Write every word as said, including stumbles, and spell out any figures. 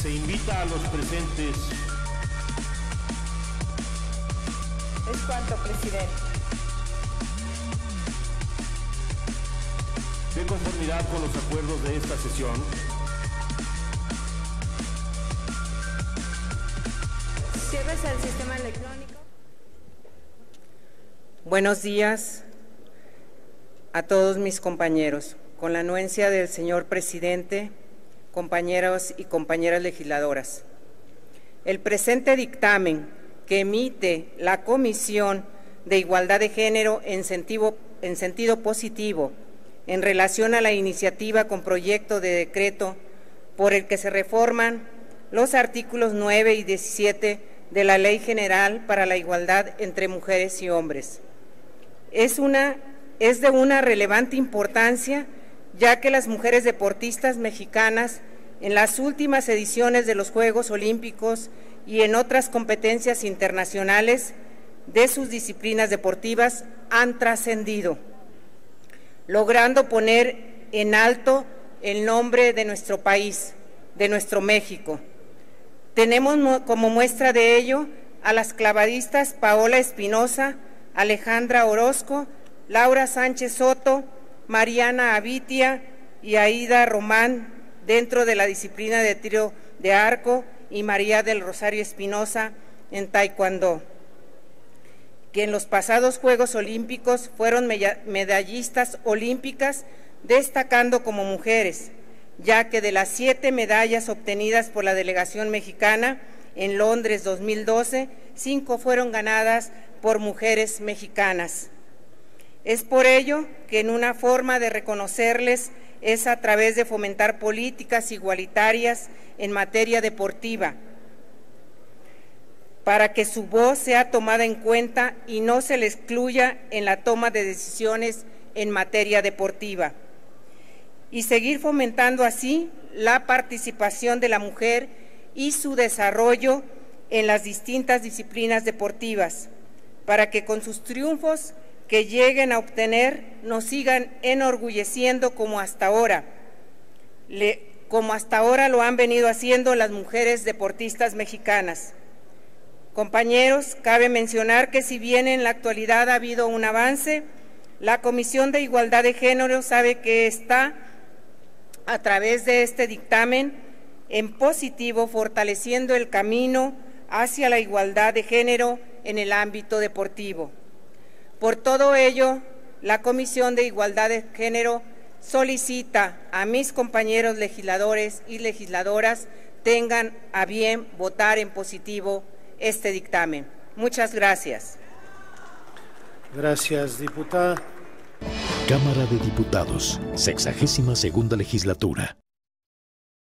Se invita a los presentes. Es cuanto, presidente. De conformidad con los acuerdos de esta sesión, Cierres el sistema electrónico. Buenos días a todos mis compañeros. Con la anuencia del señor presidente, compañeros y compañeras legisladoras. El presente dictamen que emite la Comisión de Igualdad de Género en sentido, en sentido positivo en relación a la iniciativa con proyecto de decreto por el que se reforman los artículos nueve y diecisiete de la Ley General para la Igualdad entre Mujeres y Hombres. Es, una, es de una relevante importancia, ya que las mujeres deportistas mexicanas en las últimas ediciones de los Juegos Olímpicos y en otras competencias internacionales de sus disciplinas deportivas han trascendido, logrando poner en alto el nombre de nuestro país, de nuestro México. Tenemos como muestra de ello a las clavadistas Paola Espinosa, Alejandra Orozco, Laura Sánchez Soto, Mariana Avitia y Aida Román dentro de la disciplina de tiro de arco y María del Rosario Espinosa en taekwondo, que en los pasados Juegos Olímpicos fueron medallistas olímpicas, destacando como mujeres, ya que de las siete medallas obtenidas por la delegación mexicana en Londres dos mil doce, cinco fueron ganadas por mujeres mexicanas. Es por ello que en una forma de reconocerles es a través de fomentar políticas igualitarias en materia deportiva, para que su voz sea tomada en cuenta y no se le excluya en la toma de decisiones en materia deportiva, y seguir fomentando así la participación de la mujer y su desarrollo en las distintas disciplinas deportivas, para que con sus triunfos que lleguen a obtener nos sigan enorgulleciendo como hasta ahora, le, como hasta ahora lo han venido haciendo las mujeres deportistas mexicanas. Compañeros, cabe mencionar que si bien en la actualidad ha habido un avance, la Comisión de Igualdad de Género sabe que está, a través de este dictamen, en positivo fortaleciendo el camino hacia la igualdad de género en el ámbito deportivo. Por todo ello, la Comisión de Igualdad de Género solicita a mis compañeros legisladores y legisladoras tengan a bien votar en positivo este dictamen. Muchas gracias. Gracias, diputada. Cámara de Diputados, sexagésima segunda legislatura.